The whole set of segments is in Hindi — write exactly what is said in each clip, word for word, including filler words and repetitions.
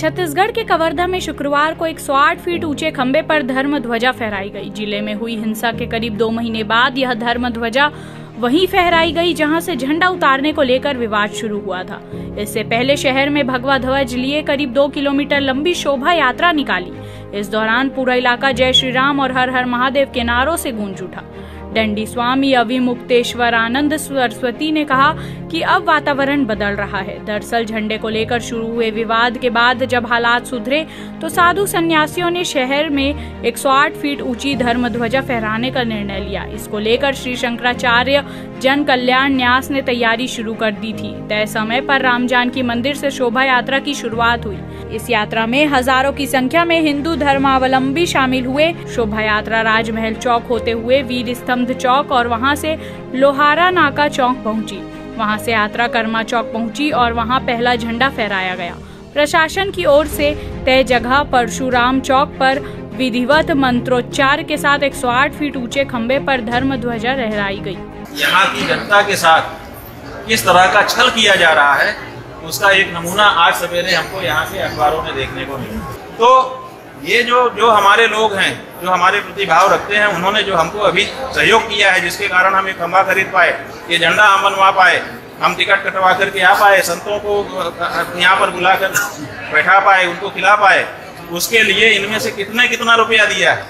छत्तीसगढ़ के कवर्धा में शुक्रवार को एक सौ आठ फीट ऊंचे खंबे पर धर्म ध्वजा फहराई गई। जिले में हुई हिंसा के करीब दो महीने बाद यह धर्म ध्वजा वहीं फहराई गई जहां से झंडा उतारने को लेकर विवाद शुरू हुआ था। इससे पहले शहर में भगवा ध्वज लिए करीब दो किलोमीटर लंबी शोभा यात्रा निकाली। इस दौरान पूरा इलाका जय श्री राम और हर हर महादेव के नारों से गूंज उठा। दंडी स्वामी अविमुक्तेश्वरानंद सरस्वती ने कहा कि अब वातावरण बदल रहा है। दरअसल झंडे को लेकर शुरू हुए विवाद के बाद जब हालात सुधरे तो साधु सन्यासियों ने शहर में एक सौ आठ फीट ऊंची धर्म ध्वजा फहराने का निर्णय लिया। इसको लेकर श्री शंकराचार्य जन कल्याण न्यास ने तैयारी शुरू कर दी थी। तय समय पर राम जानकी मंदिर से शोभा यात्रा की शुरुआत हुई। इस यात्रा में हजारों की संख्या में हिंदू धर्मावलंबी शामिल हुए। शोभा यात्रा राजमहल चौक होते हुए वीर स्तंभ चौक और वहां से लोहारा नाका चौक पहुंची। वहां से यात्रा कर्मा चौक पहुंची और वहां पहला झंडा फहराया गया। प्रशासन की ओर से तय जगह परशुराम चौक पर विधिवत मंत्रोच्चार के साथ एक सौ आठ फीट ऊंचे खंबे पर धर्म ध्वजा लहराई गई। यहाँ की जनता के साथ किस तरह का छल किया जा रहा है उसका एक नमूना आज सवेरे हमको यहाँ के अखबारों में देखने को मिला। तो ये जो जो हमारे लोग हैं, जो हमारे प्रति भाव रखते हैं, उन्होंने जो हमको अभी सहयोग किया है, जिसके कारण हम ये खंबा खरीद पाए, ये झंडा हम बनवा पाए, हम टिकट कटवा करके आ पाए, संतों को यहाँ पर बुलाकर बैठा पाए, उनको खिला पाए, उसके लिए इनमें से कितने कितना रुपया दिया है।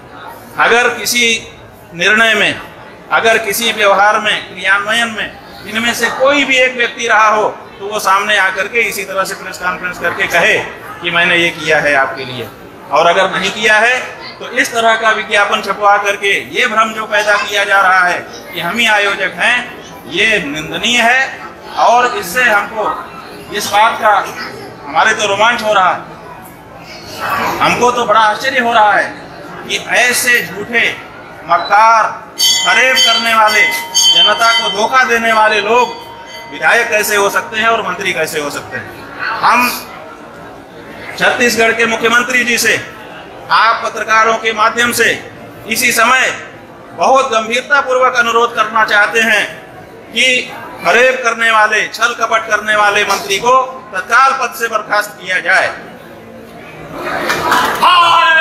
अगर किसी निर्णय में, अगर किसी व्यवहार में, क्रियान्वयन में इनमें से कोई भी एक व्यक्ति रहा हो तो वो सामने आकर के इसी तरह से प्रेस कॉन्फ्रेंस करके कहे कि मैंने ये किया है आपके लिए। और अगर नहीं किया है तो इस तरह का विज्ञापन छपवा करके ये भ्रम जो पैदा किया जा रहा है कि हम ही आयोजक हैं, ये निंदनीय है। और इससे हमको इस बात का, हमारे तो रोमांच हो रहा है, हमको तो बड़ा आश्चर्य हो रहा है कि ऐसे झूठे मक्कार फरेब करने वाले, जनता को धोखा देने वाले लोग विधायक कैसे हो सकते हैं और मंत्री कैसे हो सकते हैं। हम छत्तीसगढ़ के मुख्यमंत्री जी से, आप पत्रकारों के माध्यम से इसी समय बहुत गंभीरता पूर्वक अनुरोध करना चाहते हैं कि फरेब करने वाले, छल कपट करने वाले मंत्री को तत्काल पद से बर्खास्त किया जाए।